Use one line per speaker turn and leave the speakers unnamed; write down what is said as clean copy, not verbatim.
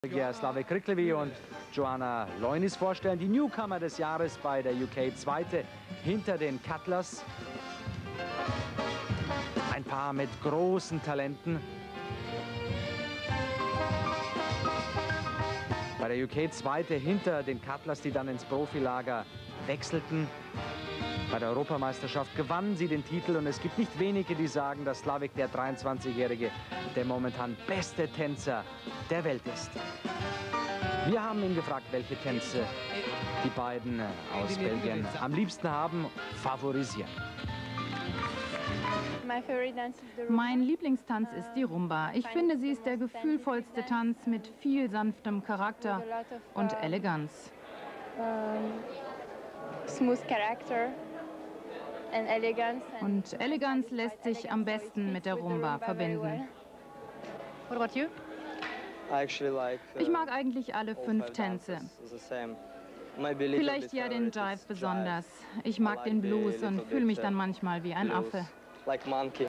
Slavek Kriklevi und Joanna Loinis vorstellen. Die Newcomer des Jahres bei der UK, Zweite hinter den Cutlers. Ein Paar mit großen Talenten. Bei der UK Zweite hinter den Cutlers, die dann ins Profilager wechselten. Bei der Europameisterschaft gewannen sie den Titel und es gibt nicht wenige, die sagen, dass Slavek, der 23-Jährige, der momentan beste Tänzer der Welt ist. Wir haben ihn gefragt, welche Tänze die beiden aus Belgien am liebsten haben, favorisieren.
Mein Lieblingstanz ist die Rumba. Ich finde, sie ist der gefühlvollste Tanz mit viel sanftem Charakter und Eleganz. Und Eleganz lässt sich am besten mit der Rumba verbinden. Ich mag eigentlich alle 5 Tänze. Vielleicht ja den Jive besonders. Ich mag den Blues und fühle mich dann manchmal wie ein Affe.